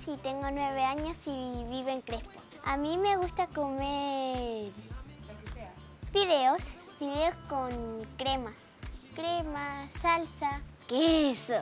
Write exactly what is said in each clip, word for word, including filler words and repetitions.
y tengo nueve años y vivo en Crespo. A mí me gusta comer fideos, fideos con crema, crema, salsa, queso.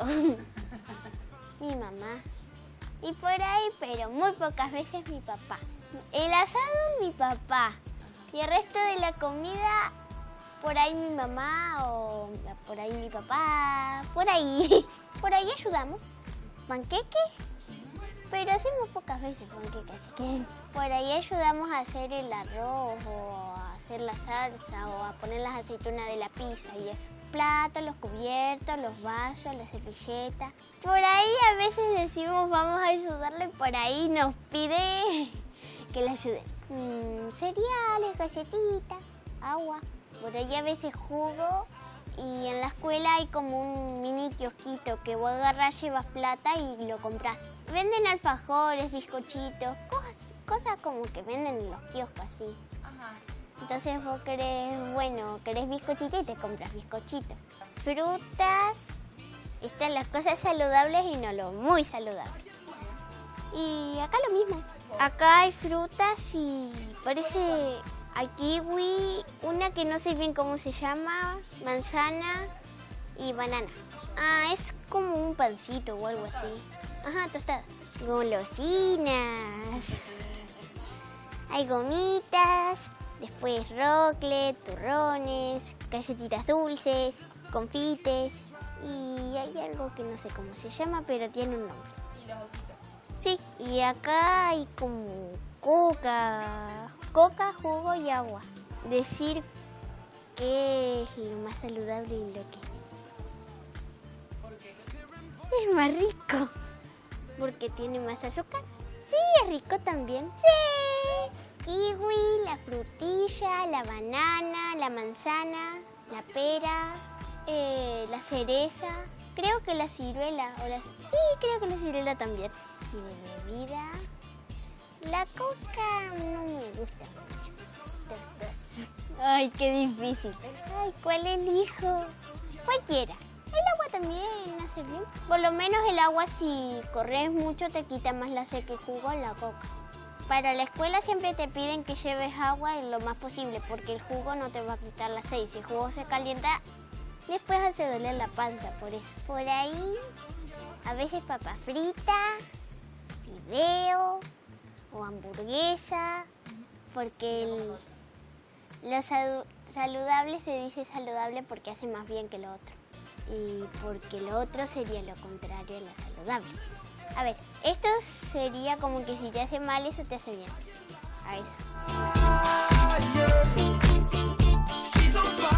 Mi mamá. Y por ahí, pero muy pocas veces mi papá. El asado, mi papá. Y el resto de la comida, por ahí mi mamá o por ahí mi papá. Por ahí. Por ahí ayudamos. Panqueques, pero hacemos pocas veces panqueques, así que por ahí ayudamos a hacer el arroz o a hacer la salsa o a poner las aceitunas de la pizza y eso. Platos, los cubiertos, los vasos, la servilleta. Por ahí a veces decimos vamos a ayudarle, por ahí nos pide que le ayude. Mm, cereales, galletitas, agua. Por ahí a veces jugo. Y en la escuela hay como un mini kiosquito que vos agarrás, llevas plata y lo compras. Venden alfajores, bizcochitos, cosas, cosas como que venden en los kioscos así. Ajá. Entonces vos querés, bueno, querés bizcochito y te compras bizcochito. Frutas, están las cosas saludables y no lo muy saludables. Y acá lo mismo. Acá hay frutas y parece... Hay kiwi, una que no sé bien cómo se llama, manzana y banana. Ah, es como un pancito o algo así. Ajá, tostada. Golosinas. Hay gomitas, después roclet, turrones, galletitas dulces, confites. Y hay algo que no sé cómo se llama, pero tiene un nombre. ¿Y los ositos? Sí, y acá hay como coca, coca, jugo y agua. Decir qué es lo más saludable y lo que ¿Por qué? es más rico. Porque tiene más azúcar. Sí, es rico también. Sí. Kiwi, la frutilla, la banana, la manzana, la pera, eh, la cereza. Creo que la ciruela. O la... Sí, creo que la ciruela también. Y de bebida... La coca no me gusta mucho. Ay, qué difícil. Ay, ¿cuál elijo? Cualquiera. El agua también hace bien. Por lo menos el agua, si corres mucho, te quita más la sed que el jugo en la coca. Para la escuela siempre te piden que lleves agua lo más posible, porque el jugo no te va a quitar la sed. Si el jugo se calienta, después hace doler la panza, por eso. Por ahí, a veces papa frita, fideo o hamburguesa, porque el, lo sal, saludable se dice saludable porque hace más bien que lo otro. Y porque lo otro sería lo contrario a lo saludable. A ver, esto sería como que si te hace mal, eso te hace bien. A eso.